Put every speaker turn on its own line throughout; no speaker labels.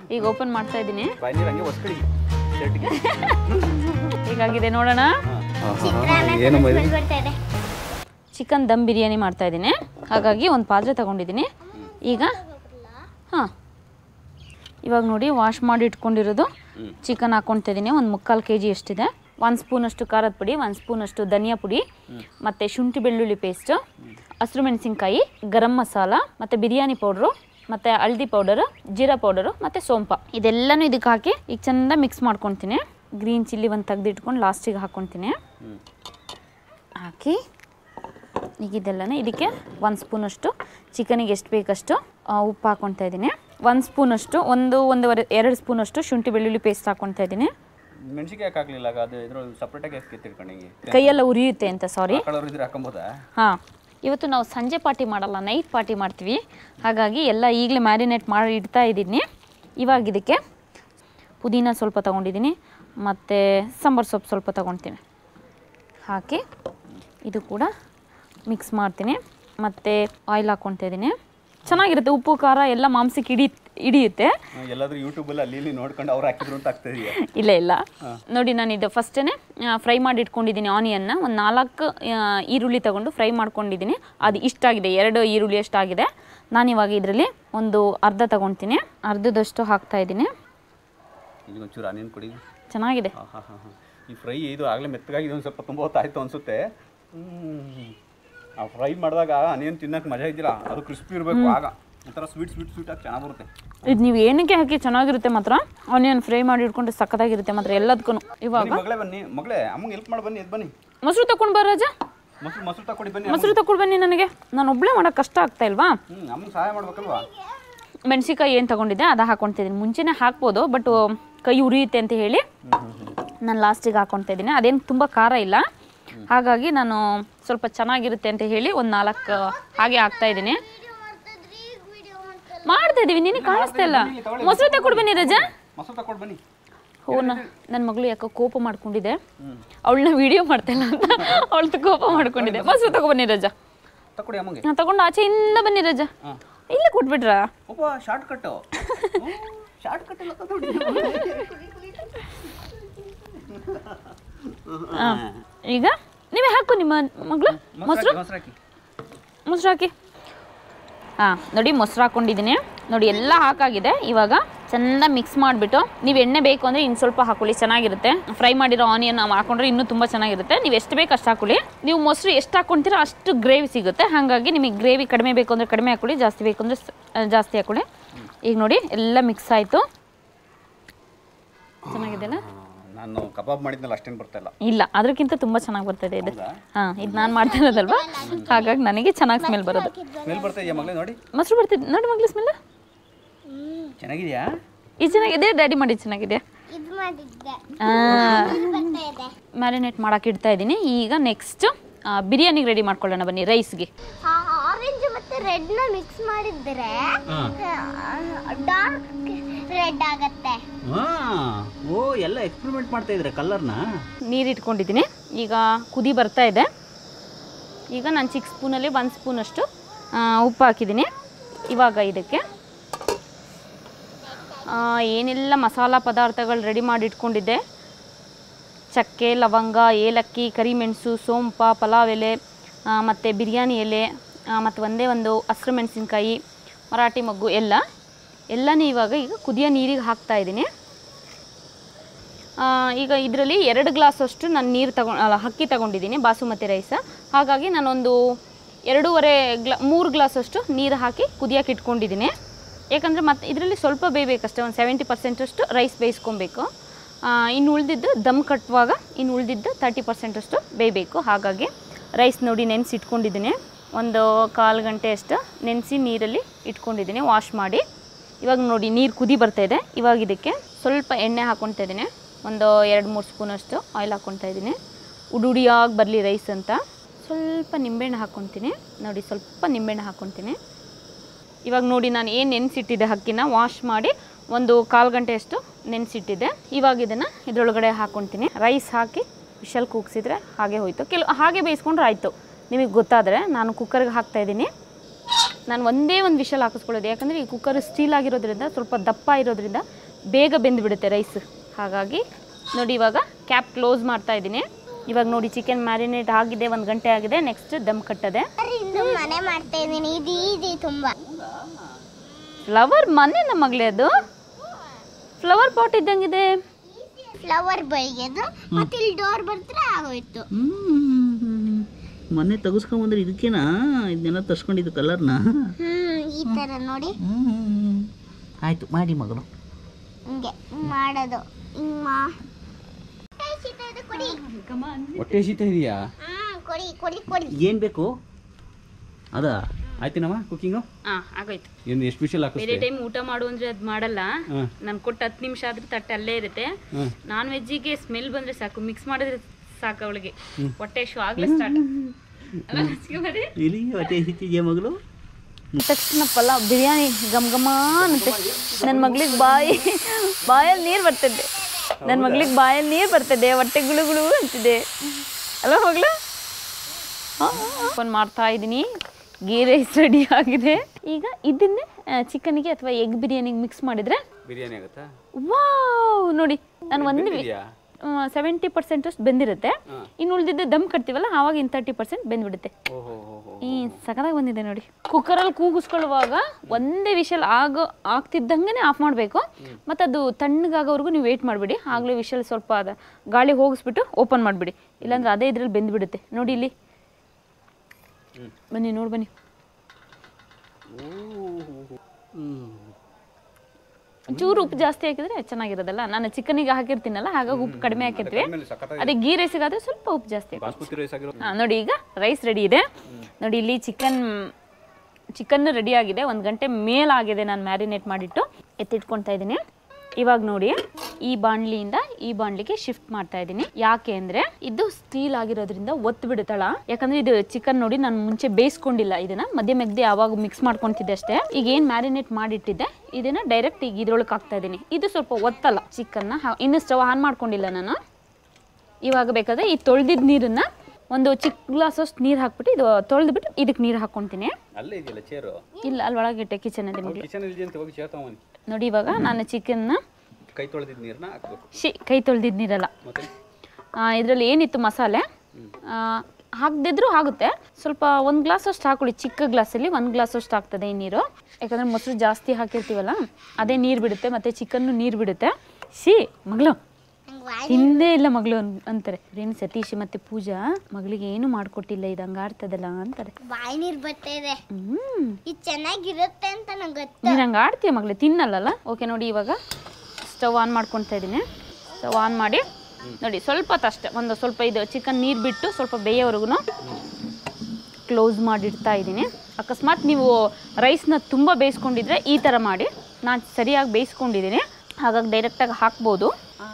ಈಗ ಓಪನ್ ಮಾಡ್ತಾ ಇದ್ದೀನಿ. ಹೀಗಾಗಿದೆ ನೋಡೋಣ. ಚಿಕನ್ ದಮ್ ಬಿರಿಯಾನಿ ಮಾಡ್ತಾ ಇದ್ದೀನಿ. ಹಾಗಾಗಿ ಒಂದು ಪಾತ್ರೆ ತಗೊಂಡಿದ್ದೀನಿ. ಈಗ ಇವಾಗ ನೋಡಿ ವಾಶ್ ಮಾಡಿ ಇಟ್ಕೊಂಡಿರೋದು ಚಿಕನ್ ಹಾಕ್ಕೊಳ್ತಾ ಇದ್ದೀನಿ. ಒಂದು 3/4 kg ಎಷ್ಟಿದೆ. 1 ಸ್ಪೂನಷ್ಟು ಖಾರದ ಪುಡಿ, 1 ಸ್ಪೂನಷ್ಟು ಧನಿಯಾ ಪುಡಿ, ಮತ್ತು ಶುಂಠಿ ಬೆಳ್ಳುಳ್ಳಿ ಪೇಸ್ಟು, ಹಸಿರು ಮೆಣಸಿನ್ಕಾಯಿ, ಗರಂ ಮಸಾಲ, ಮತ್ತು ಬಿರಿಯಾನಿ ಪೌಡ್ರು, ಮತ್ತು ಹಳದಿ ಪೌಡರು, ಜೀರಾ ಪೌಡರು, ಮತ್ತು ಸೋಂಪ ಇದೆಲ್ಲನೂ ಇದಕ್ಕೆ ಹಾಕಿ ಈಗ ಚೆಂದ ಮಿಕ್ಸ್ ಮಾಡ್ಕೊತೀನಿ. ಗ್ರೀನ್ ಚಿಲ್ಲಿ ಒಂದು ತೆಗೆದಿಟ್ಕೊಂಡು ಲಾಸ್ಟಿಗೆ ಹಾಕ್ಕೊತೀನಿ. ಹಾಕಿ ಈಗ ಇದೆಲ್ಲನೂ ಇದಕ್ಕೆ 1 ಸ್ಪೂನಷ್ಟು ಚಿಕನಿಗೆ ಎಷ್ಟು ಬೇಕಷ್ಟು ಉಪ್ಪು ಹಾಕ್ಕೊಳ್ತಾ ಇದ್ದೀನಿ. 1 ಸ್ಪೂನಷ್ಟು 1-1.5 ಸ್ಪೂನಷ್ಟು ಶುಂಠಿ ಬೆಳ್ಳುಳ್ಳಿ ಪೇಸ್ಟ್ ಹಾಕ್ಕೊಳ್ತಾ ಇದ್ದೀನಿ.
ಮೆಣಸಿನಕಾಯಿ ಹಾಕಲಿಲ್ಲ, ಅದು ಇದ್ರಲ್ಲಿ ಸಪ್ರೇಟಾಗಿ ಎತ್ತಿಟ್ಕೊಂಡಿಗೆ
ಕೈಯೆಲ್ಲ ಉರಿಯುತ್ತೆ ಅಂತ. ಸಾರಿ.
ಹಾಕೊಂಬೋದಾ?
ಹಾಂ, ಇವತ್ತು ನಾವು ಸಂಜೆ ಪಾರ್ಟಿ ಮಾಡಲ್ಲ, ನೈಟ್ ಪಾರ್ಟಿ ಮಾಡ್ತೀವಿ. ಹಾಗಾಗಿ ಎಲ್ಲ ಈಗಲೇ ಮ್ಯಾರಿನೇಟ್ ಮಾಡಿ ಇಡ್ತಾ ಇದ್ದೀನಿ. ಇವಾಗ ಇದಕ್ಕೆ ಪುದೀನ ಸ್ವಲ್ಪ ತೊಗೊಂಡಿದ್ದೀನಿ, ಮತ್ತು ಸಾಂಬಾರು ಸೊಪ್ಪು ಸ್ವಲ್ಪ ತೊಗೊಳ್ತೀನಿ. ಹಾಕಿ ಇದು ಕೂಡ ಮಿಕ್ಸ್ ಮಾಡ್ತೀನಿ. ಮತ್ತು ಆಯಿಲ್ ಹಾಕ್ಕೊಳ್ತಾ ಇದ್ದೀನಿ. ಚೆನ್ನಾಗಿರುತ್ತೆ. ಉಪ್ಪು ಖಾರ ಎಲ್ಲ ಮಾಂಸಕ್ಕೆ ಹಿಡಿಯುತ್ತೆ.
ಎಲ್ಲಾದರೂ ಯೂಟ್ಯೂಬಲ್ಲಿ ಅಲ್ಲಿ ನೋಡ್ಕೊಂಡು ಅವ್ರು ಹಾಕಿದ್ರು ಅಂತ ಆಗ್ತದೆ.
ಇಲ್ಲ ನೋಡಿ, ನಾನು ಇದು ಫಸ್ಟೇ ಫ್ರೈ ಮಾಡಿ ಇಟ್ಕೊಂಡಿದ್ದೀನಿ. ಆನಿಯನ್ನ ಒಂದು 4 ಈರುಳ್ಳಿ ತೊಗೊಂಡು ಫ್ರೈ ಮಾಡ್ಕೊಂಡಿದ್ದೀನಿ. ಅದು ಇಷ್ಟಾಗಿದೆ, 2 ಈರುಳ್ಳಿ ಅಷ್ಟಾಗಿದೆ. ನಾನಿವಾಗ ಇದರಲ್ಲಿ ಒಂದು ಅರ್ಧ ತೊಗೊಳ್ತೀನಿ. ಅರ್ಧದಷ್ಟು ಹಾಕ್ತಾ ಇದ್ದೀನಿ.
ಒಂಚೂರು ಆನಿಯನ್ ಕೊಡಿ.
ಚೆನ್ನಾಗಿದೆ.
ಈ ಫ್ರೈ ಇದು ಆಗಲೇ ಮೆತ್ತಗಾಗಿದೆ, ಒಂದು ಸ್ವಲ್ಪ ತುಂಬ ಹೊತ್ತಾಯಿತು ಅನಿಸುತ್ತೆ. ಆ ಫ್ರೈ ಮಾಡಿದಾಗ ಆನಿಯನ್ ತಿನ್ನೋಕೆ ಮಜಾ ಇದ್ದಿಲ್ಲ, ಅದು ಕ್ರಿಸ್ಪಿ ಇರಬೇಕು. ಆಗ ಒಂಥರ ಸ್ವೀಟ್ ಆಗಿ ಚೆನ್ನಾಗಿ ಬರುತ್ತೆ.
ಇದು ನೀವು ಏನಕ್ಕೆ ಹಾಕಿ ಚೆನ್ನಾಗಿರುತ್ತೆ ಮಾತ್ರ. ಆನಿಯನ್ ಫ್ರೈ ಮಾಡಿ ಇಟ್ಕೊಂಡ್ರೆ ಸಕ್ಕತ್ತಾಗಿರುತ್ತೆ ಮಾತ್ರ ಎಲ್ಲದಕ್ಕೂ. ಇವಾಗ
ಮಗಳೇ ಅಮ್ಮಗೆ ಹೆಲ್ಪ್ ಮಾಡಿ ಬನ್ನಿ. ಬನ್ನಿ,
ಮೊಸರು ತಗೊಂಡು ಬರ ರಾಜ.
ಮೊಸರು ತಗೊಳ್ಳಿ ಬನ್ನಿ.
ಮೊಸರು ತಗೊಂಡು ಬನ್ನಿ. ನನಗೆ ನಾನು ಒಬ್ಬಳೇ ಮಾಡೋಕೆ ಕಷ್ಟ ಆಗ್ತಾ ಇಲ್ವಾ?
ಅಮ್ಮಗೆ ಸಹಾಯ ಮಾಡ್ಬೇಕಲ್ವಾ?
ಮೆಣಸಿಕಾಯಿ ಏನು ತೊಗೊಂಡಿದ್ದೆ ಅದು ಹಾಕ್ಕೊಳ್ತಿದ್ದೀನಿ. ಮುಂಚೆನೇ ಹಾಕ್ಬೋದು, ಬಟ್ ಕೈ ಉರಿಯುತ್ತೆ ಅಂತ ಹೇಳಿ ನಾನು ಲಾಸ್ಟಿಗೆ ಹಾಕ್ಕೊಳ್ತಾ ಇದ್ದೀನಿ. ಅದೇನು ತುಂಬ ಖಾರ ಇಲ್ಲ, ಹಾಗಾಗಿ ನಾನು ಸ್ವಲ್ಪ ಚೆನ್ನಾಗಿರುತ್ತೆ ಅಂತ ಹೇಳಿ ಒಂದು 4 ಹಾಗೆ ಹಾಕ್ತಾ ಇದ್ದೀನಿ. ಮಾಡ್ತಾ ಇದ್ದೀವಿ, ನಿನಗೆ ಕಾಣಿಸ್ತಾ ಇಲ್ಲ. ಮೊಸರು ತಗೊಂಡು ಬನ್ನಿ ರಜಾ. ಹೋ, ನನ್ನ ಮಗಳು ಯಾಕೋ ಕೋಪ ಮಾಡ್ಕೊಂಡಿದೆ. ಅವಳನ್ನ ವಿಡಿಯೋ ಮಾಡ್ತಾಯಿಲ್ಲ ಅಂತ ಅವಳದು ಕೋಪ ಮಾಡ್ಕೊಂಡಿದೆ. ಮೊಸರು ತಗೊಬನ್ನಿ ರಜಾ. ತಗೊಂಡು ಆಚೆಯಿಂದ ಬನ್ನಿ ರಜಾ. ಇಲ್ಲೇ ಕೊಟ್ಬಿಟ್ರಾ? ಈಗ ನೀವೇ ಹಾಕು ನಿಮ್ಮ ಮಗಳು ಮೊಸರು ಹಾಕಿ. ನೋಡಿ, ಮೊಸರು ಹಾಕ್ಕೊಂಡಿದ್ದೀನಿ. ನೋಡಿ, ಎಲ್ಲ ಹಾಕಾಗಿದೆ. ಇವಾಗ ಚೆಂದ ಮಿಕ್ಸ್ ಮಾಡಿಬಿಟ್ಟು, ನೀವು ಎಣ್ಣೆ ಬೇಕು ಅಂದರೆ ಇನ್ನು ಸ್ವಲ್ಪ ಹಾಕೊಳ್ಳಿ, ಚೆನ್ನಾಗಿರುತ್ತೆ. ಫ್ರೈ ಮಾಡಿರೋ ಆನಿಯನ್ ಹಾಕೊಂಡ್ರೆ ಇನ್ನೂ ತುಂಬ ಚೆನ್ನಾಗಿರುತ್ತೆ. ನೀವು ಎಷ್ಟು ಬೇಕು ಅಷ್ಟು ಹಾಕೊಳ್ಳಿ. ನೀವು ಮೊಸರು ಎಷ್ಟು ಹಾಕ್ಕೊಳ್ತೀರೋ ಅಷ್ಟು ಗ್ರೇವಿ ಸಿಗುತ್ತೆ. ಹಾಗಾಗಿ ನಿಮಗೆ ಗ್ರೇವಿ ಕಡಿಮೆ ಬೇಕು ಅಂದರೆ ಕಡಿಮೆ ಹಾಕೊಳ್ಳಿ, ಜಾಸ್ತಿ ಬೇಕು ಅಂದರೆ ಜಾಸ್ತಿ ಹಾಕೊಳ್ಳಿ. ಈಗ ನೋಡಿ, ಎಲ್ಲ ಮಿಕ್ಸ್ ಆಯಿತು. ಚೆನ್ನಾಗಿದೆಯಲ್ಲ?
ನಾನು ಕಬಾಬ್ ಮಾಡಿದ್ನಲ್ಲ ಅಷ್ಟೇನು ಬರ್ತಾ ಇಲ್ಲ.
ಇಲ್ಲ, ಅದಕ್ಕಿಂತ ತುಂಬ ಚೆನ್ನಾಗಿ ಬರ್ತದೆ ಇದು. ಇದು ನಾನು ಮಾಡ್ತಾ ಇರೋದಲ್ವಾ, ಹಾಗಾಗಿ ನನಗೆ ಚೆನ್ನಾಗಿ ಸ್ಮೆಲ್ ಬರೋದು.
ಸ್ಮೆಲ್ ಬರ್ತಾ ಇದೆಯಾ ಮಗಳೇ? ನೋಡಿ,
ಮೊಸರು ಬರ್ತಿದೆ ನೋಡಿ ಮಗಳೇ, ಸ್ಮೆಲ್
ಚೆನ್ನಾಗಿದೆಯಾ?
ಇದು ಚೆನ್ನಾಗಿದೆ. ಡ್ಯಾಡಿ ಮಾಡಿದ್ದು ಚೆನ್ನಾಗಿದೆ. ಮ್ಯಾರಿನೇಟ್ ಮಾಡಕ್ಕೆ ಇಡ್ತಾ ಇದ್ದೀನಿ. ಈಗ ನೆಕ್ಸ್ಟ್ ಬಿರಿಯಾನಿಗೆ ರೆಡಿ ಮಾಡ್ಕೊಳ್ಳೋಣ ಬನ್ನಿ. ರೈಸ್ಗೆ
ಆರೆಂಜ್ ಮತ್ತೆ ರೆಡ್ ನ ಮಿಕ್ಸ್ ಮಾಡಿದ್ರೆ ಡಾರ್ಕ್ ರೆಡ್ ಆಗುತ್ತೆ.
ಓ, ಎಲ್ಲ ಎಕ್ಸ್ಪೆರಿಮೆಂಟ್ ಮಾಡ್ತಾ ಇದ್ರೆ ಕಲರ್ನ.
ನೀರು ಇಟ್ಕೊಂಡಿದ್ದೀನಿ. ಈಗ ಕುದಿ ಬರ್ತಾ ಇದೆ. ಈಗ ನಾನು ಚಿಕ್ಕ ಸ್ಪೂನಲ್ಲಿ 1 ಸ್ಪೂನಷ್ಟು ಉಪ್ಪು ಹಾಕಿದ್ದೀನಿ. ಇವಾಗ ಇದಕ್ಕೆ ಏನೆಲ್ಲ ಮಸಾಲ ಪದಾರ್ಥಗಳು ರೆಡಿ ಮಾಡಿ ಇಟ್ಕೊಂಡಿದ್ದೆ. ಚಕ್ಕೆ, ಲವಂಗ, ಏಲಕ್ಕಿ, ಕರಿಮೆಣಸು, ಸೋಂಪ, ಪಲಾವ್ ಎಲೆ, ಮತ್ತು ಬಿರಿಯಾನಿ ಎಲೆ, ಮತ್ತು ಒಂದು ಹಸಿರು ಮೆಣಸಿನ್ಕಾಯಿ, ಮರಾಠಿ ಮೊಗ್ಗು ಎಲ್ಲನೂ ಇವಾಗ ಕುದಿಯೋ ನೀರಿಗೆ ಹಾಕ್ತಾ ಇದ್ದೀನಿ. ಈಗ ಇದರಲ್ಲಿ 2 ಗ್ಲಾಸಷ್ಟು ನಾನು ನೀರು ಅಕ್ಕಿ ತೊಗೊಂಡಿದ್ದೀನಿ, ಬಾಸುಮತಿ ರೈಸ್. ಹಾಗಾಗಿ ನಾನೊಂದು 3 ಗ್ಲಾಸಷ್ಟು ನೀರು ಹಾಕಿ ಕುದಿಯೋಕೆ ಇಟ್ಕೊಂಡಿದ್ದೀನಿ. ಯಾಕಂದರೆ ಮತ್ತು ಇದರಲ್ಲಿ ಸ್ವಲ್ಪ ಬೇಯಬೇಕಷ್ಟೇ, ಒಂದು 70% ರೈಸ್ ಬೇಯಿಸ್ಕೊಬೇಕು. ಇನ್ನು ಉಳಿದಿದ್ದು ದಮ್ ಕಟ್ಟುವಾಗ ಇನ್ನು ಉಳಿದಿದ್ದು 30% ಅಷ್ಟು ಬೇಯಬೇಕು. ಹಾಗಾಗಿ ರೈಸ್ ನೋಡಿ ನೆನೆಸಿಟ್ಕೊಂಡಿದ್ದೀನಿ. ಒಂದು 1/4 ಗಂಟೆಯಷ್ಟು ನೆನೆಸಿ ನೀರಲ್ಲಿ ಇಟ್ಕೊಂಡಿದ್ದೀನಿ, ವಾಶ್ ಮಾಡಿ. ಇವಾಗ ನೋಡಿ ನೀರು ಕುದಿ ಬರ್ತಾಯಿದೆ. ಇವಾಗ ಇದಕ್ಕೆ ಸ್ವಲ್ಪ ಎಣ್ಣೆ ಹಾಕ್ಕೊಳ್ತಾ ಇದ್ದೀನಿ. ಒಂದು 2-3 ಸ್ಪೂನಷ್ಟು ಆಯಿಲ್ ಹಾಕ್ಕೊಳ್ತಾ ಇದ್ದೀನಿ. ಉಡುಡಿಯಾಗಿ ಬರಲಿ ರೈಸ್ ಅಂತ. ಸ್ವಲ್ಪ ನಿಂಬೆಹಣ್ಣು ಹಾಕ್ಕೊತೀನಿ. ನೋಡಿ, ಸ್ವಲ್ಪ ನಿಂಬೆಹಣ್ಣು ಹಾಕ್ಕೊತೀನಿ. ಇವಾಗ ನೋಡಿ, ನಾನು ಏನು ನೆನೆಸಿಟ್ಟಿದ್ದೆ ಅಕ್ಕಿನ ವಾಶ್ ಮಾಡಿ ಒಂದು 1/4 ಗಂಟೆಯಷ್ಟು ನೆನೆಸಿಟ್ಟಿದ್ದೆ. ಇವಾಗ ಇದನ್ನು ಇದರೊಳಗಡೆ ಹಾಕ್ಕೊತೀನಿ. ರೈಸ್ ಹಾಕಿ ವಿಷಲ್ ಕೂಗಿಸಿದ್ರೆ ಹಾಗೆ ಹೋಯ್ತು. ಹಾಗೆ ಬೇಯಿಸ್ಕೊಂಡ್ರೆ ಆಯಿತು. ನಿಮಗೆ ಗೊತ್ತಾದರೆ ನಾನು ಕುಕ್ಕರ್ಗೆ ಹಾಕ್ತಾಯಿದ್ದೀನಿ. ನಾನು ಒಂದೇ ಒಂದು ವಿಷಲ್ ಹಾಕಿಸ್ಕೊಳ್ಳೋದು, ಯಾಕಂದರೆ ಈ ಕುಕ್ಕರ್ ಸ್ಟೀಲ್ ಆಗಿರೋದ್ರಿಂದ ಸ್ವಲ್ಪ ದಪ್ಪ ಇರೋದ್ರಿಂದ ಬೇಗ ಬೆಂದುಬಿಡುತ್ತೆ ರೈಸ್. ಹಾಗಾಗಿ ನೋಡಿ ಇವಾಗ ಕ್ಯಾಪ್ ಕ್ಲೋಸ್ ಮಾಡ್ತಾ ಇದ್ದೀನಿ. ಇವಾಗ ನೋಡಿ ಚಿಕನ್ ಮ್ಯಾರಿನೇಟ್ ಆಗಿದೆ, 1 ಗಂಟೆ ಆಗಿದೆ. ನೆಕ್ಸ್ಟ್ ದಮ್ ಕಟ್ಟದೆ.
ಮನೆ ಮಾಡ್ತಾ ಇದ್ದೀನಿ. ಇದು ತುಂಬ
ಫ್ಲವರ್ ಮನೆ ನಮ್ಮ ಮಗಳೇ, ಅದು ಫ್ಲವರ್ ಪಾಟ್ ಇದ್ದಂಗಿದೆ.
ಫ್ಲವರ್ ಬೈಗೆದು ಮತ್ತೆ ಇಲ್ಲಿ ಡೋರ್ ಬರ್ತಾರೆ ಆಗೋಯ್ತು.
ಮೊನ್ನೆ ತೆಗೆಸ್ಕೊಂಬಂದ್ರೆ ಇದಕ್ಕೇನಾ ಇದನ್ನೆಲ್ಲ ತರ್ಸ್ಕೊಂಡಿದ್ದು ಕಲರ್ನ?
ಈ ತರ ನೋಡಿ.
ಆಯ್ತು ಮಾಡಿ ಮಗಳು.
ಹಿಂಗೆ ಮಾಡೋದು.
ಹೊಟ್ಟೆ ಹಸಿತ ಇದೆಯಾ?
ಕೊಡಿ ಕೊಡಿ ಕೊಡಿ.
ಏನು ಬೇಕು ಅದ?
ಆಯ್ತೇನಮ್ಮ ಕುಕಿಂಗು?
ಆಗೋಯ್ತು.
ಏನು ಎಷ್ಟು ವಿಷಲ್ ಹಾಕಿಸ್ತೀವಿ?
ಬೇರೆ ಟೈಮ್ ಊಟ ಮಾಡು ಅಂದ್ರೆ ಅದು ಮಾಡಲ್ಲ. ನಾನು ಕೊಟ್ಟು 10 ನಿಮಿಷ ಆದ್ರೆ ತಟ್ಟೆ ಅಲ್ಲೇ ಇರುತ್ತೆ. ನಾನ್ ವೆಜ್ಜಿಗೆ ಸ್ಮೆಲ್ ಬಂದ್ರೆ ಸಾಕು, ಮಿಕ್ಸ್ ಮಾಡಿದ್ರೆ ಸಾಕು ಅವಳಿಗೆ ಹೊಟ್ಟೆ ಶೋ ಆಗ್ಲೇ ಸ್ಟಾರ್ಟ್.
ಇಲ್ಲಿ ಹೊಟ್ಟೆ ಹಸಿತಿದೆಯಾ ಮಗಳು?
ತಕ್ಷಣ ಪಲಾವ್ ಬಿರಿಯಾನಿ ಘಮ ಘಮ ಅನ್ನುತ್ತೆ. ನನ್ನ ಮಗಳಿಗೆ ಬಾಯಲ್ಲಿ ನೀರು ಬರ್ತಿದ್ದೆ. ನನ್ನ ಮಗಳಿಗೆ ಬಾಯಲ್ಲಿ ನೀರು ಬರ್ತಿದ್ದೆ, ಹೊಟ್ಟೆ ಗುಳು ಗುಳು ಅಂತಿದೆ ಅಲ್ಲ ಮಗಳು? ಓಪನ್ ಮಾಡ್ತಾ ಇದ್ದೀನಿ. ಗೀ ರೈಸ್ ರೆಡಿ ಆಗಿದೆ. ಈಗ ಇದನ್ನೇ ಚಿಕನ್ಗೆ ಅಥವಾ ಎಗ್ ಬಿರಿಯಾನಿಗೆ ಮಿಕ್ಸ್ ಮಾಡಿದ್ರೆ
ಬಿರಿಯಾನಿ ಆಗುತ್ತಾ?
ವಾವ್ ನೋಡಿ, ನಾನು ಒಂದು 70% ಅಷ್ಟು ಬೆಂದಿರುತ್ತೆ. ಇನ್ನು ಉಳಿದಿದ್ದೆ ದಮ್ ಕಟ್ತೀವಲ್ಲ ಆವಾಗ ಇನ್ನು 30% ಬೆಂದ್ಬಿಡುತ್ತೆ. ಈ ಸಖತ್ತಾಗಿ ಬಂದಿದೆ ನೋಡಿ. ಕುಕ್ಕರಲ್ಲಿ ಕೂಗಿಸ್ಕೊಳ್ಳುವಾಗ ಒಂದೇ ವಿಷಲ್ ಆಗ್ತಿದ್ದಂಗೆ ಆಫ್ ಮಾಡಬೇಕು. ಮತ್ತು ಅದು ತಣ್ಣಗಾಗೋವರೆಗೂ ನೀವು ವೇಟ್ ಮಾಡಿಬಿಡಿ. ಆಗಲೇ ವಿಷಲ್ ಸ್ವಲ್ಪ ಗಾಳಿ ಹೋಗಿಸ್ಬಿಟ್ಟು ಓಪನ್ ಮಾಡಿಬಿಡಿ, ಇಲ್ಲಾಂದ್ರೆ ಅದೇ ಇದ್ರಲ್ಲಿ ಬೆಂದ್ಬಿಡುತ್ತೆ. ನೋಡಿ ಇಲ್ಲಿ ಬನ್ನಿ, ನೋಡಿ ಬನ್ನಿ. ಚೂರು ಉಪ್ಪು ಜಾಸ್ತಿ ಹಾಕಿದ್ರೆ ಚೆನ್ನಾಗಿರೋದಲ್ಲ. ನಾನು ಚಿಕನಿಗೆ ಹಾಕಿರ್ತೀನಲ್ಲ, ಹಾಗಾಗಿ ಉಪ್ಪು ಕಡಿಮೆ ಹಾಕಿರ್ತೀವಿ. ಅದೇ ಗೀ ರೈಸಿಗಾದ್ರೆ ಸ್ವಲ್ಪ ಉಪ್ಪು ಜಾಸ್ತಿ. ನೋಡಿ ಈಗ ರೈಸ್ ರೆಡಿ ಇದೆ. ನೋಡಿ ಇಲ್ಲಿ ಚಿಕನ್ ರೆಡಿ ಆಗಿದೆ. 1 ಗಂಟೆ ಮೇಲಾಗಿದೆ ನಾನು ಮ್ಯಾರಿನೇಟ್ ಮಾಡಿಟ್ಟು ಎತ್ತಿಟ್ಕೊಳ್ತಾ ಇದ್ದೀನಿ. ಇವಾಗ ನೋಡಿ ಈ ಬಾಣಲಿಯಿಂದ ಈ ಬಾಣಲಿಗೆ ಶಿಫ್ಟ್ ಮಾಡ್ತಾ ಇದ್ದೀನಿ. ಯಾಕೆ ಅಂದ್ರೆ ಇದು ಸ್ಟೀಲ್ ಆಗಿರೋದ್ರಿಂದ ಒತ್ತು ಬಿಡುತ್ತಳ. ಯಾಕಂದ್ರೆ ಇದು ಚಿಕನ್ ನೋಡಿ ನಾನು ಮುಂಚೆ ಬೇಯಿಸ್ಕೊಂಡಿಲ್ಲ, ಇದನ್ನ ಮಧ್ಯೆ ಯಾವಾಗ ಮಿಕ್ಸ್ ಮಾಡ್ಕೊಂತಿದ್ದೆ ಅಷ್ಟೇ. ಈಗ ಏನ್ ಮ್ಯಾರಿನೇಟ್ ಮಾಡಿಟ್ಟಿದ್ದೆ ಇದನ್ನ ಡೈರೆಕ್ಟ್ ಈಗ ಇದ್ರೊಳಗೆ ಹಾಕ್ತಾ ಇದ್ದೀನಿ. ಇದು ಸ್ವಲ್ಪ ಒತ್ತಲ್ಲ ಚಿಕನ್ನ. ಇನ್ನು ಸ್ಟವ್ ಆನ್ ಮಾಡ್ಕೊಂಡಿಲ್ಲ ನಾನು. ಇವಾಗ ಬೇಕಾದ್ರೆ ಈ ತೊಳೆದಿದ್ದ ನೀರನ್ನ ಒಂದು ಚಿಕ್ಕ ಗ್ಲಾಸ್ ಅಷ್ಟು ನೀರು ಹಾಕ್ಬಿಟ್ಟು ಇದು ತೊಳೆದ್ಬಿಟ್ಟು ಇದಕ್ಕೆ ನೀರು ಹಾಕ್ಕೊಂತೀನಿ. ಇಲ್ಲ ಅಲ್ಲಿ ಒಳಗಿಟ್ಟೆ ಕಿಚನ್ ಅಲ್ಲಿ ಮಗಳು. ನೋಡಿ ಇವಾಗ ನಾನು ಚಿಕನ್ನ
ಕೈ ತೊಳೆದಿದ್ದ ನೀರನ್ನ ಹಾಕಬೇಕು.
ಕೈ ತೊಳೆದಿದ್ದ ನೀರಲ್ಲ, ಇದರಲ್ಲಿ ಏನಿತ್ತು ಮಸಾಲೆ ಹಾಕದಿದ್ರು ಆಗುತ್ತೆ. ಸ್ವಲ್ಪ 1 ಗ್ಲಾಸ್ ಅಷ್ಟು ಹಾಕೊಳ್ಳಿ. ಚಿಕ್ಕ ಗ್ಲಾಸಲ್ಲಿ 1 ಗ್ಲಾಸ್ ಅಷ್ಟು ಆಗ್ತದೆ ಈ ನೀರು. ಯಾಕಂದರೆ ಮೊಸರು ಜಾಸ್ತಿ ಹಾಕಿರ್ತೀವಲ್ಲ ಅದೇ ನೀರು ಬಿಡುತ್ತೆ, ಮತ್ತು ಚಿಕನ್ನು ನೀರು ಬಿಡುತ್ತೆ. ಮಗಳು ತಿಂದೇ ಇಲ್ಲ ಮಗಳು ಅಂತಾರೆ. ಏನು ಸತೀಶ್ ಮತ್ತೆ ಪೂಜಾ ಮಗಳಿಗೆ ಏನು ಮಾಡ್ಕೊಟ್ಟಿಲ್ಲ, ಇದು ಹಂಗಾಡ್ತದಲ್ಲ ಅಂತಾರೆ.
ಬಾಯಿ ನೀರು ಬರ್ತಾ ಇದೆ. ಇದು ಚೆನ್ನಾಗಿರುತ್ತೆ ಅಂತ ನಂಗೆ ಗೊತ್ತು.
ನೀನು ಹಂಗೆ ಆಡ್ತೀಯ ಮಗಳೇ, ತಿನ್ನಲ್ಲ. ಓಕೆ ನೋಡಿ ಇವಾಗ ಸ್ಟವ್ ಆನ್ ಮಾಡ್ಕೊಳ್ತಾ ಇದ್ದೀನಿ. ಸ್ಟವ್ ಆನ್ ಮಾಡಿ ನೋಡಿ ಸ್ವಲ್ಪ ಅಷ್ಟೇ ಒಂದು ಸ್ವಲ್ಪ ಇದು ಚಿಕನ್ ನೀರು ಬಿಟ್ಟು ಸ್ವಲ್ಪ ಬೇಯೋವರೆಗೂ ಕ್ಲೋಸ್ ಮಾಡಿಡ್ತಾ ಇದ್ದೀನಿ. ಅಕಸ್ಮಾತ್ ನೀವು ರೈಸ್ನ ತುಂಬ ಬೇಯಿಸ್ಕೊಂಡಿದ್ರೆ ಈ ಥರ ಮಾಡಿ. ನಾನು ಸರಿಯಾಗಿ ಬೇಯಿಸ್ಕೊಂಡಿದ್ದೀನಿ, ಹಾಗಾಗಿ ಡೈರೆಕ್ಟಾಗಿ ಹಾಕ್ಬೋದು.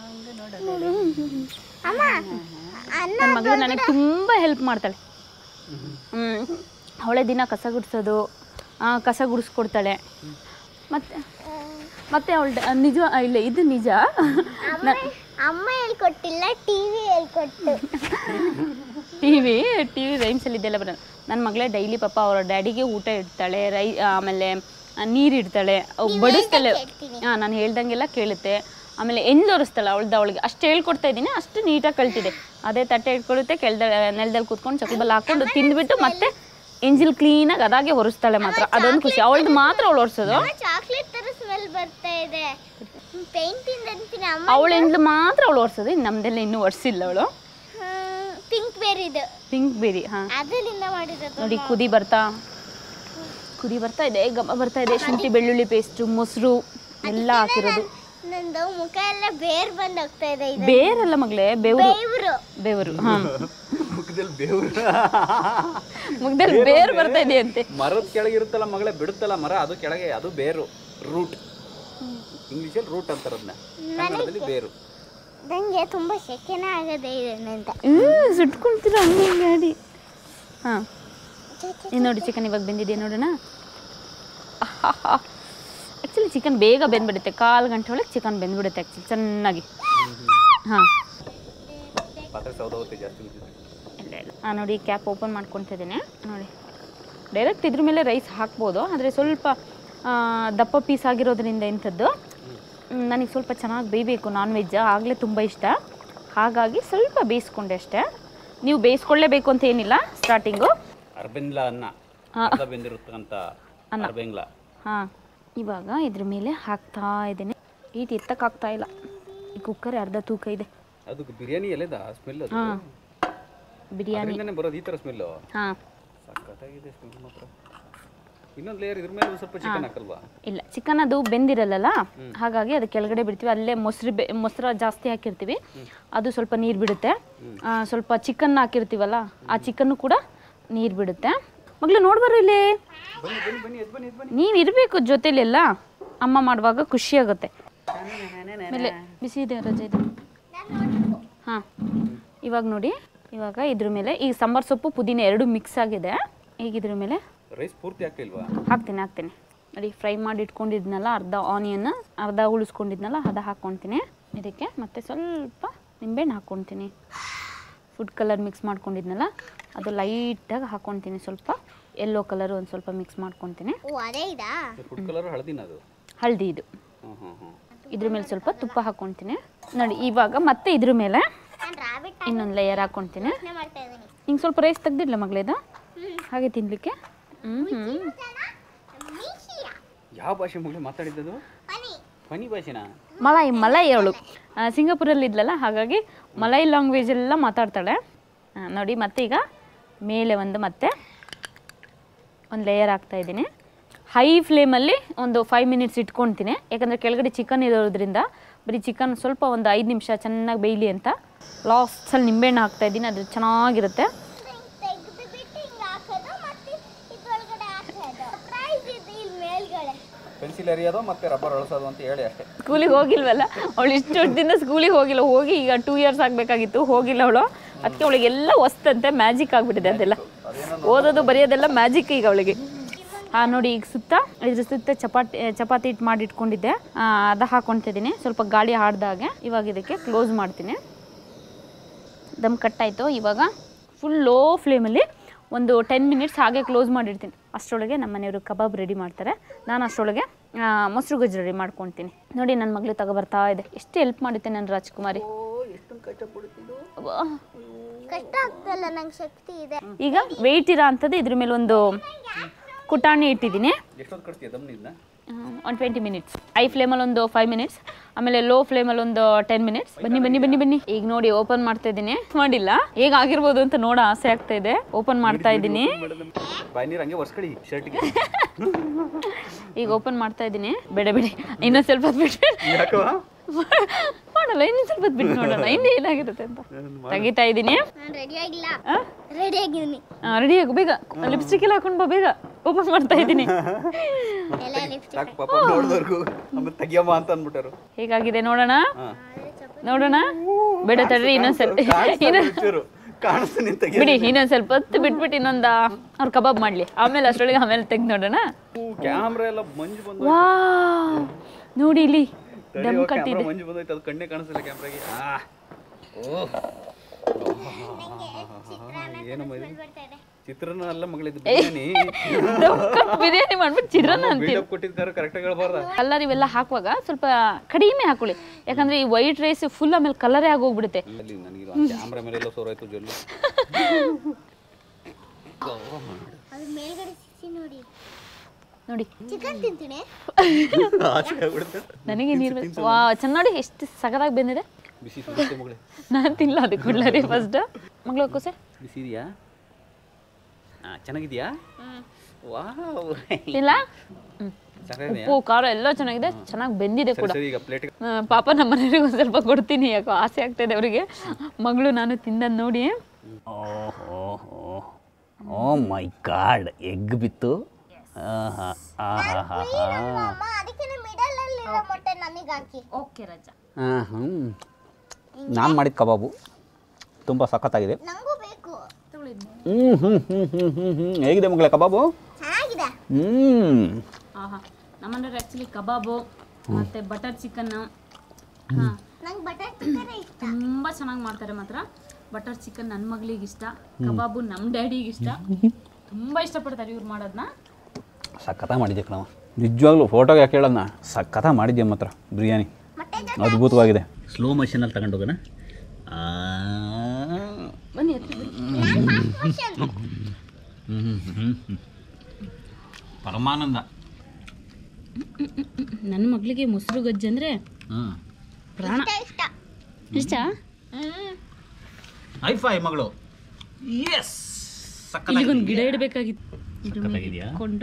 ನನ್ನ ಮಗಳು ನನಗೆ ತುಂಬ ಹೆಲ್ಪ್ ಮಾಡ್ತಾಳೆ. ಅವಳೇ ದಿನ ಕಸ ಗುಡಿಸ್ಕೊಡ್ತಾಳೆ. ಮತ್ತೆ ಅವಳ ನಿಜ ಇಲ್ಲ, ಇದು ನಿಜ.
ಅಮ್ಮ ಹೇಳ್ಕೊಟ್ಟಿಲ್ಲ, ಟಿವಿ ಹೇಳ್ಕೊಟ್ಟು.
ಟಿವಿ ರೈಮ್ಸಲ್ಲಿ ಇದೆಲ್ಲ ಬರೋಣ. ನನ್ನ ಮಗಳೇ ಡೈಲಿ ಪಾಪ ಅವರ ಡ್ಯಾಡಿಗೆ ಊಟ ಇಡ್ತಾಳೆ, ಆಮೇಲೆ ನೀರು ಇಡ್ತಾಳೆ, ಬಡಿಸ್ತಾಳೆ. ನಾನು ಹೇಳ್ದಂಗೆಲ್ಲ ಕೇಳುತ್ತೆ. ಆಮೇಲೆ ತೋರಿಸ್ತಾಳೆ ಅವಳಿಗೆ ಅಷ್ಟು ಹೇಳ್ಕೊಡ್ತಾ ಇದ್ದೀನಿ. ಅಷ್ಟು ನೀಟಾಗಿ ಕಲ್ತಿದೆ. ಅದೇ ತಟ್ಟೆ ಇಟ್ಕೊಳ್ಳುತ್ತೆ, ನೆಲದಲ್ಲಿ ಕೂತ್ಕೊಂಡು ಚಕ್ಲಿಬಲ್ಲ ಹಾಕೊಂಡು ತಿಂದ್ಬಿಟ್ಟು ಮತ್ತೆ ಎಂಜಿಲ್ ಕ್ಲೀನಾಗಿ ಅದಾಗೆ ಹೊರಿಸ್ತಾಳೆ. ಮಾತ್ರ ಅದೊಂದು ಖುಷಿ ಅವಳದು. ಮಾತ್ರ ಅವಳು ಹೊರಿಸೋದು.
ಚಾಕ್ಲೇಟ್ ತರ ಸ್ಮೆಲ್ ಬರ್ತಾ ಇದೆ. ಪೇಂಟಿಂದ ಅಂತೀನಿ ಅಮ್ಮ.
ಅವಳು ಎಂದ್ಲು ಮಾತ್ರ ಅವಳು ಹೊರಿಸೋದು. ನಮ್ದೆಲ್ಲ ಇನ್ನೂ ಹೊರಿಸಿಲ್ಲ ಅವಳು.
ಪಿಂಕ್ ಬೇರಿ ಇದು.
ಪಿಂಕ್ ಬೇರಿ
ಅದರಿಂದ ಮಾಡಿರೋದು.
ನೋಡಿ ಕುದಿ ಬರ್ತಾ ಇದೆ, ಘಮ ಬರ್ತಾ ಇದೆ. ಶುಂಠಿ ಬೆಳ್ಳುಳ್ಳಿ ಪೇಸ್ಟು, ಮೊಸರು ಎಲ್ಲ ಹಾಕಿರೋದು.
ನಂದು ಮುಖ ಎಲ್ಲ ಬೇರ್ ಬಂದು ಹೋಗ್ತಾ ಇದೆ.
ಬೇರಲ್ಲ ಮಗಳೇ, ಬೆವರು. ಮುಖದಲ್ಲಿ ಬೇರು ಬರ್ತಾ ಇದೆ ಅಂತೆ.
ಮರದ ಕೆಳಗೆ ಇರುತ್ತಲ್ಲ ಮಗಳೇ, ಬಿಡುತ್ತಲ್ಲ ಮರ, ಅದು ಕೆಳಗೆ, ಅದು ಬೇರು. ರೂಟ್, ಇಂಗ್ಲಿಷಲ್ಲಿ ರೂಟ್ ಅಂತಾರೆ ಅದನ್ನ, ಕನ್ನಡದಲ್ಲಿ ಬೇರು.
ನಂಗೆ ತುಂಬಾ ಸೆಕೆನ ಆಗದೆ ಇದೆ ಅಂತ
ಸುಟ್ಕೊಂತೀರ ಹಂಗೆ ಗಾಡಿ. ನೋಡಿ ಚಿಕನ್ ಇವಾಗ ಬೆಂದಿದೆ ನೋಡೋಣ. ಆ್ಯಕ್ಚುಲಿ ಚಿಕನ್ ಬೇಗ ಬೆಂದ್ಬಿಡುತ್ತೆ. 1/4 ಗಂಟೆ ಒಳಗೆ ಚಿಕನ್ ಬೆಂದ್ಬಿಡುತ್ತೆ ಆ್ಯಕ್ಚುಲಿ ಚೆನ್ನಾಗಿ.
ಪಾತ್ರೆ ಸೌದೆ ಜಾಸ್ತಿ.
ನೋಡಿ ಕ್ಯಾಪ್ ಓಪನ್ ಮಾಡ್ಕೊತಿದ್ದೀನಿ ನೋಡಿ. ಡೈರೆಕ್ಟ್ ಇದ್ರ ಮೇಲೆ ರೈಸ್ ಹಾಕ್ಬೋದು, ಆದರೆ ಸ್ವಲ್ಪ ದಪ್ಪ ಪೀಸ್ ಆಗಿರೋದ್ರಿಂದ ಇಂಥದ್ದು ನನಗೆ ಸ್ವಲ್ಪ ಚೆನ್ನಾಗಿ ಬೇಯಬೇಕು. ನಾನ್ ವೆಜ್ ಆಗಲೇ ತುಂಬ ಇಷ್ಟ, ಹಾಗಾಗಿ ಸ್ವಲ್ಪ ಬೇಯಿಸ್ಕೊಂಡೆ ಅಷ್ಟೇ. ನೀವು ಬೇಯಿಸ್ಕೊಳ್ಳೇಬೇಕು ಅಂತ ಏನಿಲ್ಲ. ಸ್ಟಾರ್ಟಿಂಗು
ಅರ್ಬೆಂಗ್ಲ ಅನ್ನ ಬೆಂದಿರುತ್ತಂತ ಅರ್ಬೆಂಗ್ಲ.
ಹಾಂ, ಇವಾಗ ಇದ್ರ ಮೇಲೆ ಹಾಕ್ತಾ ಇದ್ದೀನಿ. ಈಟ್ ಎತ್ತಕ್ಕಾಗ್ತಾ ಇಲ್ಲ, ಈ ಕುಕ್ಕರ್ ಅರ್ಧ ತೂಕ ಇದೆ.
ಅದು ಬಿರಿಯಾನಿ ಎಲೆದ ಸ್ಮೆಲ್ ಅದು.
ಹಾಂ, ಬಿರಿಯಾನಿ
ಬರೋದು ಈ ಥರ ಸ್ಮೆಲ್ಲು.
ಹಾಂ,
ಸಖತ್ತಾಗಿದೆ ಸ್ಮೆಲ್ ಮಾತ್ರ. ಇನ್ನೊಂದು ಲೇಯರ್ ಇದ್ರ ಮೇಲೆ ಸ್ವಲ್ಪ ಚಿಕನ್ ಹಾಕಲ್ವಾ?
ಇಲ್ಲ, ಚಿಕನ್ ಅದು ಬೆಂದಿರಲ್ಲ, ಹಾಗಾಗಿ ಅದು ಕೆಳಗಡೆ ಬಿಡ್ತೀವಿ. ಅಲ್ಲೇ ಮೊಸರು ಜಾಸ್ತಿ ಹಾಕಿರ್ತೀವಿ, ಅದು ಸ್ವಲ್ಪ ನೀರು ಬಿಡುತ್ತೆ. ಸ್ವಲ್ಪ ಚಿಕನ್ ಹಾಕಿರ್ತೀವಲ್ಲ, ಆ ಚಿಕನ್ನು ಕೂಡ ನೀರು ಬಿಡುತ್ತೆ. ಮಗಳು ನೋಡ್ಬಾರು ಇಲ್ಲಿ, ನೀವು ಇರಬೇಕು ಜೊತೆಲೆಲ್ಲ. ಅಮ್ಮ ಮಾಡುವಾಗ ಖುಷಿ ಆಗುತ್ತೆ. ಆಮೇಲೆ ಬಿಸಿ ಇದೆ ರಜೆ ಇದೆ. ಹಾಂ, ಇವಾಗ ನೋಡಿ, ಇವಾಗ ಇದ್ರ ಮೇಲೆ ಈ ಸಾಂಬಾರು ಸೊಪ್ಪು ಪುದೀನ ಎರಡು ಮಿಕ್ಸ್ ಆಗಿದೆ. ಈಗ ಇದ್ರ ಮೇಲೆ
ರೈಸ್ ಪೂರ್ತಿ ಹಾಕ್ತಿಲ್ವಾ?
ಹಾಕ್ತೀನಿ ನೋಡಿ. ಫ್ರೈ ಮಾಡಿ ಇಟ್ಕೊಂಡಿದ್ನಲ್ಲ, ಅರ್ಧ ಆನಿಯನ್ ಅರ್ಧ ಉಳಿಸ್ಕೊಂಡಿದ್ನಲ್ಲ, ಅದು ಹಾಕ್ಕೊತೀನಿ ಇದಕ್ಕೆ. ಮತ್ತು ಸ್ವಲ್ಪ ನಿಂಬೆಹಣ್ಣು ಹಾಕ್ಕೊತೀನಿ. ಫುಡ್ ಕಲರ್ ಮಿಕ್ಸ್ ಮಾಡ್ಕೊಂಡಿದ್ನಲ್ಲ, ಅದು ಲೈಟಾಗಿ ಹಾಕ್ಕೊತೀನಿ. ಸ್ವಲ್ಪ ಯೆಲ್ಲೋ ಕಲರ್ ಒಂದು ಸ್ವಲ್ಪ ಮಿಕ್ಸ್ ಮಾಡ್ಕೊತೀನಿ.
ಫುಡ್ ಕಲರ್ ಹಳದಿನ ಅದು?
ಹಳದಿ ಇದು. ಇದ್ರ ಮೇಲೆ ಸ್ವಲ್ಪ ತುಪ್ಪ ಹಾಕ್ಕೊತೀನಿ ನೋಡಿ. ಇವಾಗ ಮತ್ತೆ ಇದ್ರ ಮೇಲೆ ಇನ್ನೊಂದು ಲೇಯರ್ ಹಾಕ್ಕೊತೀನಿ. ಹಿಂಗೆ ಸ್ವಲ್ಪ ರೈಸ್ ತೆಗ್ದಿಡ್ಲ ಮಗಳೇದು, ಹಾಗೆ ತಿನ್ಲಿಕ್ಕೆ.
ಯಾವ ಭಾಷೆ ಮಗಳು ಮಾತಾಡಿದ್ದು? ಫನಿ ಭಾಷೆನಾ?
ಮಲೈ ಅವಳು ಸಿಂಗಾಪುರಲ್ಲಿ ಇದ್ಲಲ್ಲ, ಹಾಗಾಗಿ ಮಲೈ ಲ್ಯಾಂಗ್ವೇಜ್ ಎಲ್ಲ ಮಾತಾಡ್ತಾಳೆ ನೋಡಿ. ಮತ್ತೆ ಈಗ ಮೇಲೆ ಮತ್ತೆ ಒಂದು ಲೇಯರ್ ಹಾಕ್ತಾಯಿದ್ದೀನಿ. ಹೈ ಫ್ಲೇಮಲ್ಲಿ ಒಂದು 5 ಮಿನಿಟ್ಸ್ ಇಟ್ಕೊಳ್ತೀನಿ, ಯಾಕಂದರೆ ಕೆಳಗಡೆ ಚಿಕನ್ ಇರೋದ್ರಿಂದ ಬರೀ ಚಿಕನ್ ಸ್ವಲ್ಪ ಒಂದು 5 ನಿಮಿಷ ಚೆನ್ನಾಗಿ ಬೇಯಲಿ ಅಂತ. ಲಾಸ್ಟಲ್ಲಿ ನಿಂಬೆಹಣ್ಣು ಹಾಕ್ತಾಯಿದ್ದೀನಿ, ಅದು ಚೆನ್ನಾಗಿರುತ್ತೆ.
ಪೆನ್ಸಿಲ್ ಎರಿಯೋದು ಮತ್ತೆ ರಬ್ಬರ್ ಅಳಿಸೋದು ಅಂತ ಹೇಳಿ ಅಷ್ಟೇ.
ಸ್ಕೂಲಿಗೆ ಹೋಗಿಲ್ವಲ್ಲ ಅವಳು, ಇಷ್ಟು ವರ್ಷದಿಂದ ಸ್ಕೂಲಿಗೆ ಹೋಗಿಲ್ಲ. ಹೋಗಿ ಈಗ 2 ಇಯರ್ಸ್ ಆಗಬೇಕಾಗಿತ್ತು, ಹೋಗಿಲ್ಲ ಅವಳು. ಅದಕ್ಕೆ ಅವಳಿಗೆಲ್ಲ ಹೊಸ್ತಂತೆ, ಮ್ಯಾಜಿಕ್ ಆಗಿಬಿಟ್ಟಿದೆ ಅದೆಲ್ಲ. ಓದೋದು ಬರೆಯೋದೆಲ್ಲ ಮ್ಯಾಜಿಕ್ ಈಗ ಅವಳಿಗೆ. ನೋಡಿ, ಈಗ ಇದ್ರ ಸುತ್ತ ಚಪಾತಿ ಹಿಟ್ಟು ಮಾಡಿ ಇಟ್ಕೊಂಡಿದ್ದೆ, ಅದು ಹಾಕ್ಕೊತಿದ್ದೀನಿ. ಸ್ವಲ್ಪ ಗಾಳಿ ಆಡ್ದಾಗೆ ಇವಾಗ ಇದಕ್ಕೆ ಕ್ಲೋಸ್ ಮಾಡ್ತೀನಿ. ದಮ್ ಕಟ್ಟಾಯಿತು. ಇವಾಗ ಫುಲ್ ಲೋ ಫ್ಲೇಮಲ್ಲಿ ಒಂದು 10 ಮಿನಿಟ್ಸ್ ಹಾಗೆ ಕ್ಲೋಸ್ ಮಾಡಿರ್ತೀನಿ. ಅಷ್ಟರೊಳಗೆ ನಮ್ಮ ಮನೆಯವರು ಕಬಾಬ್ ರೆಡಿ ಮಾಡ್ತಾರೆ. ನಾನು ಅಷ್ಟರೊಳಗೆ ಮೊಸರು ಗೊಜ್ಜು ರೆಡಿ ಮಾಡ್ಕೊತೀನಿ ನೋಡಿ. ನನ್ನ ಮಗಳು ತಗೊಬರ್ತಾ ಇದೆ. ಎಷ್ಟು ಹೆಲ್ಪ್ ಮಾಡುತ್ತೆ ನನ್ನ ರಾಜ್ಕುಮಾರಿ. ಈಗ ವೆಯ್ಟ್ ಇರೋ ಅಂಥದ್ದು ಇದ್ರ ಮೇಲೆ ಒಂದು ಕುಟಾಣಿ ಇಟ್ಟಿದ್ದೀನಿ. ಒಂದು 20 ಮಿನಿಟ್ಸ್. ಹೈ ಫ್ಲೇಮಲ್ಲಿ ಒಂದು 5 ಮಿನಿಟ್ಸ್, ಆಮೇಲೆ ಲೋ ಫ್ಲೇಮಲ್ಲಿ ಒಂದು 10 ಮಿನಿಟ್ಸ್. ಬನ್ನಿ. ಈಗ ನೋಡಿ, ಓಪನ್ ಮಾಡ್ತಾ ಇದ್ದೀನಿ. ಮಾಡಿಲ್ಲ, ಹೇಗಾಗಿರ್ಬೋದು ಅಂತ ನೋಡೋ ಆಸೆ ಆಗ್ತಾ ಇದೆ. ಓಪನ್ ಮಾಡ್ತಾ ಇದ್ದೀನಿ. ಈಗ ಓಪನ್ ಮಾಡ್ತಾ ಇದ್ದೀನಿ. ಬೇಡಿ, ಇನ್ನೊಂದು ಸ್ವಲ್ಪ ಬಿಟ್ಟು ಮಾಡಲ್ಲ, ಇನ್ನೊಂದು ಸ್ವಲ್ಪ ಬಿಟ್ಟು ನೋಡೋಣ ಇನ್ನು ಏನಾಗಿರುತ್ತೆ ಅಂತ. ತೆಗಿತಾ ಇದ್ದೀನಿ. ರೆಡಿ ಆಗು ಬೇಗ. ಲಿಪ್ಸ್ಟಿಕ್ ಎಲ್ಲ ಹಾಕೊಂಡು ಬಾ ಬೇಗ. ಓಪನ್ ಮಾಡ್ತಾ ಇದ್ದೀನಿ. ಹೇಗಾಗಿದೆ ನೋಡೋಣ. ಬೇಡ ತಡ್ರಿ, ಬಿಡಿ, ಇನ್ನೊಂದ್ ಸ್ವಲ್ಪ ಹೊತ್ತು ಬಿಟ್ಬಿಟ್ಟು ಇನ್ನೊಂದು ಅವ್ರು ಕಬಾಬ್ ಮಾಡ್ಲಿ, ಆಮೇಲೆ ಅಷ್ಟರೊಳಗೆ ಆಮೇಲೆ ತೆಗ್ದು ನೋಡೋಣ. ವಾ, ನೋಡಿ ಇಲ್ಲಿ ದಮ್ ಕಟ್ಟಿದೆ.
ಚಿತ್ರಾನ್ನ ಅಲ್ಲ ಮಗಳಿದ್ದು, ಬಿರಿಯಾನಿ.
ಬಿರಿಯಾನಿ ಮಾಡ್ಬಿಟ್ಟು ಚಿತ್ರಾನ್ನ ಅಂತೀವಿ. ಕಲರ್ ಇವೆಲ್ಲ ಹಾಕುವಾಗ ಸ್ವಲ್ಪ ಕಡಿಮೆ ಹಾಕೊಳ್ಳಿ, ಯಾಕಂದ್ರೆ ಈ ವೈಟ್ ರೈಸ್ ಫುಲ್ ಆಮೇಲೆ ಕಲರೇ ಆಗೋಗ್ಬಿಡುತ್ತೆ. ನೋಡಿ ನನಗೆ ನೀರು. ವಾ, ಚೆನ್ನಾಗಿ ಎಷ್ಟು ಸಗದಾಗಿ ಬಂದಿದೆ. ನಾನು ತಿನ್ನಲ್ಲ, ಅದಕ್ಕೆ ಬಿಡ್ಲಾರಿ ಫಸ್ಟ್. ಮಗಳು ಕೋಸೆ
ಬಿಸಿ ಇದೆಯಾ? ಚೆನ್ನಾಗಿದೆಯಾ?
ಇಲ್ಲ, ಉಪ್ಪು ಖಾರ ಎಲ್ಲ ಚೆನ್ನಾಗಿದೆ, ಚೆನ್ನಾಗಿ ಬೆಂದಿದೆ ಕೂಡ. ಪಾಪ ನಮ್ಮ ಮನೆಯವ್ರಿಗೆ ಒಂದು ಸ್ವಲ್ಪ ಕೊಡ್ತೀನಿ, ಯಾಕೋ ಆಸೆ ಆಗ್ತಾಯಿದೆ ಅವರಿಗೆ. ಮಗಳು ನಾನು ತಿಂದದ್ದು ನೋಡಿ.
ಓ ಮೈ ಗಾಡ್, ಎಗ್ ಬಿತ್ತು. ನಾನು ಮಾಡಿದ ಕಬಾಬು ತುಂಬ ಸಖತ್ತಾಗಿದೆ. ಹೇಗಿದೆ ಮಗಳ ಕಬಾಬು?
ನಮ್ಮನೆಯವ್ರು ಆ್ಯಕ್ಚುಲಿ ಕಬಾಬು ಮತ್ತು ಬಟರ್ ಚಿಕನ್ ತುಂಬ ಚೆನ್ನಾಗಿ ಮಾಡ್ತಾರೆ ಮಾತ್ರ. ಬಟರ್ ಚಿಕನ್ ನನ್ನ ಮಗಳಿಗೆ ಇಷ್ಟ, ಕಬಾಬು ನಮ್ಮ ಡ್ಯಾಡಿಗೆ ಇಷ್ಟ. ತುಂಬ ಇಷ್ಟಪಡ್ತಾರೆ ಇವ್ರು ಮಾಡೋದನ್ನ.
ಸಖತ್ತ ಮಾಡಿದ್ದೆ ಕಣವ, ನಿಜವಾಗ್ಲೂ ಫೋಟೋಗೆ ಯಾಕೆ ಹೇಳೋಣ, ಸಖತ್ತ ಮಾಡಿದ್ದೆ ಮಾತ್ರ ಬಿರಿಯಾನಿ, ಅದ್ಭುತವಾಗಿದೆ. ಸ್ಲೋ ಮಷೀನಲ್ಲಿ ತಗೊಂಡೋಗೋಣ.
ಬನ್ನಿ
ಪರಮಾನಂದ.
ನನ್ನ ಮಗಳಿಗೆ ಮೊಸರು ಗಜ್ಜಿ ಅಂದರೆ ಪ್ರಾಣ. ಇಷ್ಟ
ಹೈಫೈ ಮಗಳು. ಎಸ್,
ಇಲ್ಲಿಗೊಂದು ಗಿಡ ಇಡಬೇಕಾಗಿತ್ತು. ಕೊಂಡು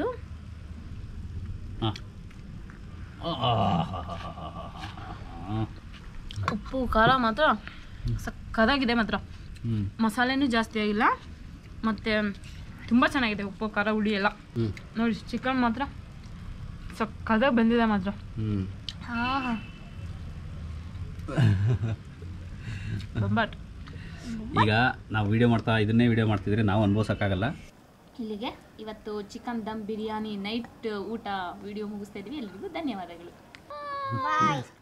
ಉಪ್ಪು ಖಾರ ಮಾತ್ರ ಸಕ್ಕದಾಗಿದೆ ಮಾತ್ರ. ಮಸಾಲೆನೂ ಜಾಸ್ತಿ ಆಗಿಲ್ಲ ಮತ್ತು ತುಂಬ ಚೆನ್ನಾಗಿದೆ. ಉಪ್ಪು ಖಾರ ಹುಳಿ ಎಲ್ಲ ನೋಡಿ. ಚಿಕನ್ ಮಾತ್ರ ಸಕ್ಕದಾಗಿ ಬಂದಿದೆ ಮಾತ್ರ. ಬಟ್
ಈಗ ನಾವು ವಿಡಿಯೋ ಮಾಡ್ತಿದ್ರೆ ನಾವು ಅನುಭವಿಸೋಕ್ಕಾಗಲ್ಲ.
ಇಲ್ಲಿಗೆ ಇವತ್ತು ಚಿಕನ್ ದಮ್ ಬಿರಿಯಾನಿ ನೈಟ್ ಊಟ ವಿಡಿಯೋ ಮುಗಿಸ್ತಾ ಇದ್ವಿ. ಎಲ್ರಿಗೂ ಧನ್ಯವಾದಗಳು.
ಬಾಯ್.